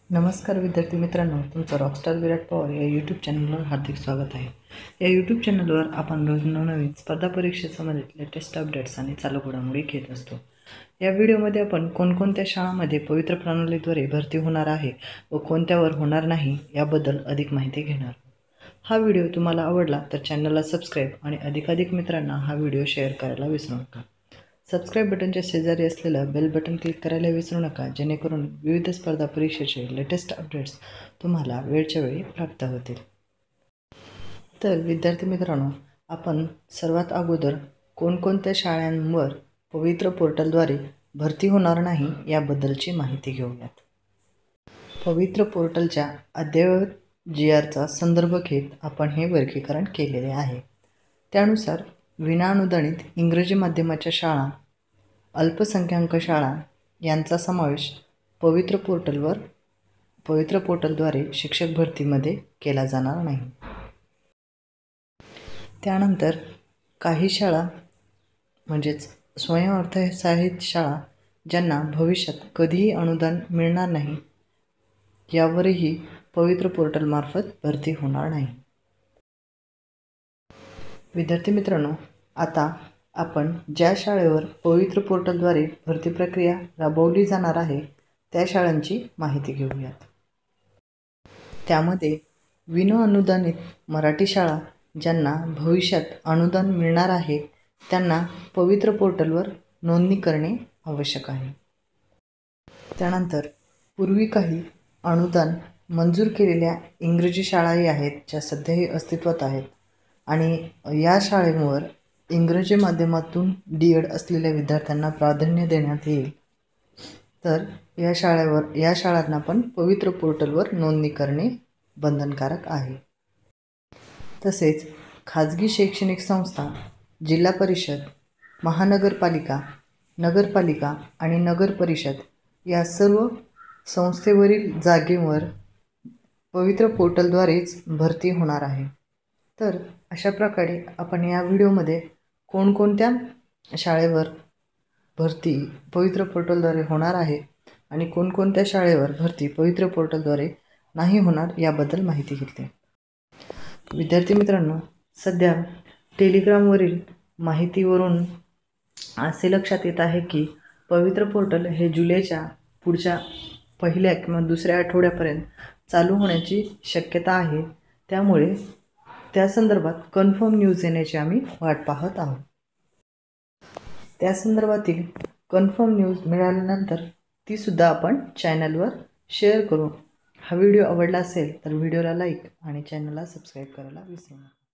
नमस्कार विद्यार्थी मित्रांनो, तुमचं रॉकस्टार विराट पवार या यूट्यूब चॅनलवर हार्दिक स्वागत आहे। या यूट्यूब चॅनलवर आपण रोज नवनवीन स्पर्धा परीक्षेसंबंधित लेटेस्ट अपडेट्स आणि चालू घडामोडी घेत असतो। या व्हिडिओमध्ये आपण कोणकोणत्या शाळांमध्ये पवित्र प्रणालीद्वारे भरती होणार आहे व कोणत्यावर होणार नाही याबद्दल अधिक माहिती घेणार आहोत। हा व्हिडिओ तुम्हाला आवडला तर चॅनलला सबस्क्राईब आणि अधिकाधिक मित्रांना हा व्हिडिओ शेअर करायला विसरू नका। सबस्क्राईब बटनच्या शेजारी असलेलं बेल बटन क्लिक करायला विसरू नका, जेणेकरून विविध स्पर्धा परीक्षेचे लेटेस्ट अपडेट्स तुम्हाला वेळच्या वेळी प्राप्त होतील। तर विद्यार्थी मित्रांनो, आपण सर्वात अगोदर कोणकोणत्या शाळांवर पवित्र पोर्टलद्वारे भरती होणार नाही याबद्दलची माहिती घेऊयात। पवित्र पोर्टलच्या अद्ययावत GRचा संदर्भ घेत आपण हे वर्गीकरण केलेले आहे। त्यानुसार विनाअनुदानित इंग्रजी माध्यमाच्या शाळा, अल्पसंख्याक शाळा यांचा समावेश पवित्र पोर्टलद्वारे शिक्षक भरतीमध्ये केला जाणार नाही। त्यानंतर काही शाळा म्हणजेच स्वयंअर्थसहाय्यित शाळा ज्यांना भविष्यात कधीही अनुदान मिळणार नाही यावरही पवित्र पोर्टलमार्फत भरती होणार नाही। विद्यार्थी मित्रांनो, आता आपण ज्या शाळेवर पवित्र पोर्टलद्वारे भरती प्रक्रिया राबवली जाणार आहे त्या शाळांची माहिती घेऊयात। त्यामध्ये विनाअनुदानित मराठी शाळा ज्यांना भविष्यात अनुदान मिळणार आहे त्यांना पवित्र पोर्टलवर नोंदणी करणे आवश्यक आहे। त्यानंतर पूर्वी काही अनुदान मंजूर केलेल्या इंग्रजी शाळाही आहेत ज्या सध्याही अस्तित्वात आहेत आणि या शाळेवर इंग्रजी माध्यमातून DED असलेल्या विद्यार्थ्यांना प्राधान्य देण्यात येईल। तर या शाळांना पण पवित्र पोर्टलवर नोंदणी करणे बंधनकारक आहे। तसेच खाजगी शैक्षणिक संस्था, जिल्हा परिषद, महानगरपालिका, नगरपालिका आणि नगर परिषद या सर्व संस्थेवरील जागेवर पवित्र पोर्टलद्वारेच भरती होणार आहे। तर अशा प्रकारे आपण या व्हिडिओमध्ये कोणकोणत्या शाळेवर भरती पवित्र पोर्टलद्वारे होणार आहे आणि कोणकोणत्या शाळेवर भरती पवित्र पोर्टलद्वारे नाही होणार याबद्दल माहिती घेतली। विद्यार्थी मित्रांनो, सध्या टेलिग्रामवरील माहितीवरून असे लक्षात येत आहे की पवित्र पोर्टल हे जुलैच्या पुढच्या पहिल्या किंवा दुसऱ्या आठवड्यापर्यंत चालू होण्याची शक्यता आहे। त्यामुळे त्या संदर्भात कन्फर्म न्यूज येण्याची आम्ही वाट पाहत आहोत। त्या संदर्भातील कन्फर्म न्यूज मिळाल्यानंतर ती सुद्धा आपण चॅनलवर शेअर करू। हा व्हिडिओ आवडला असेल तर व्हिडिओला लाईक आणि चॅनलला सबस्क्राईब करायला विसरू नका।